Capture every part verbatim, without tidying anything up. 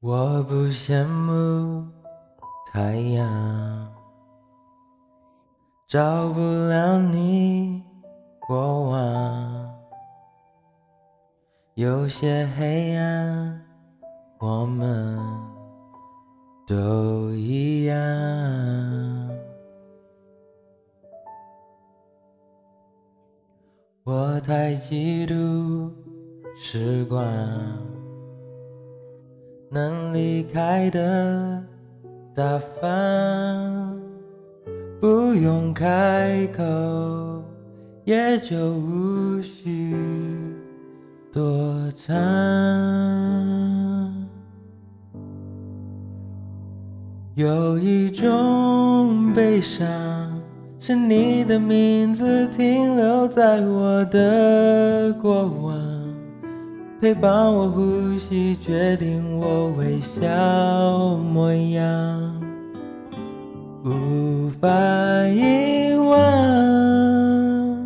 我不羡慕太阳，照不了你过往。有些黑暗，我们都一样。我太嫉妒时光能离开的大方，不用开口也就无需躲藏。有一种悲伤，是你的名字停留在我的过往，陪伴我呼吸，决定我微笑模样，无法遗忘。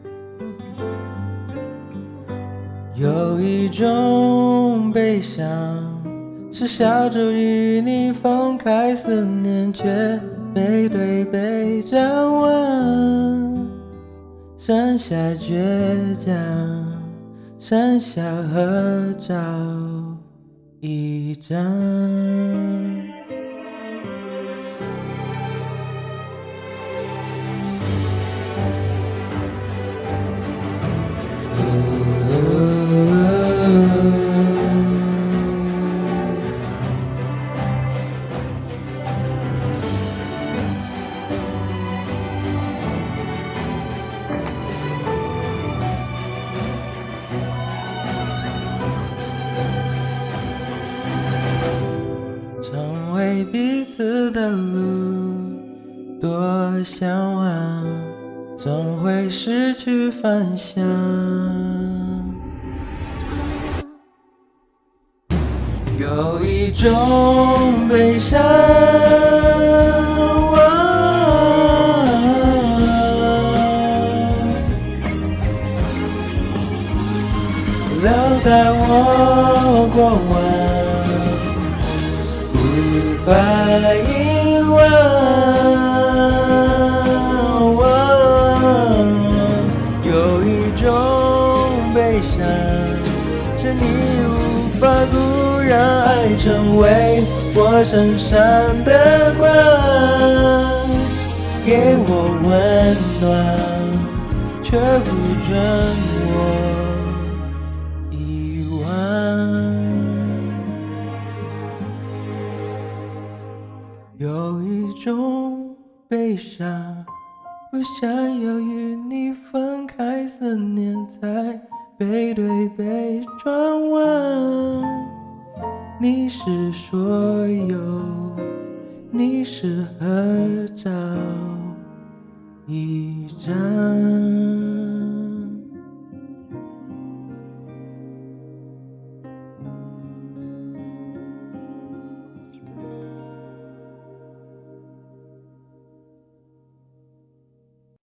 有一种悲伤，是笑着与你分开，思念却背对背张望，剩下倔强，剩下合照一张。成为彼此的路多向往，总会失去方向。有一种悲伤，留在我过往，无法遗忘。有一种悲伤，是你无法不让爱成为我身上的光，给我温暖，却不准我遗忘。有一种悲伤，不想要与你分开，思念在背对背转弯。你是所有，你是合照一张。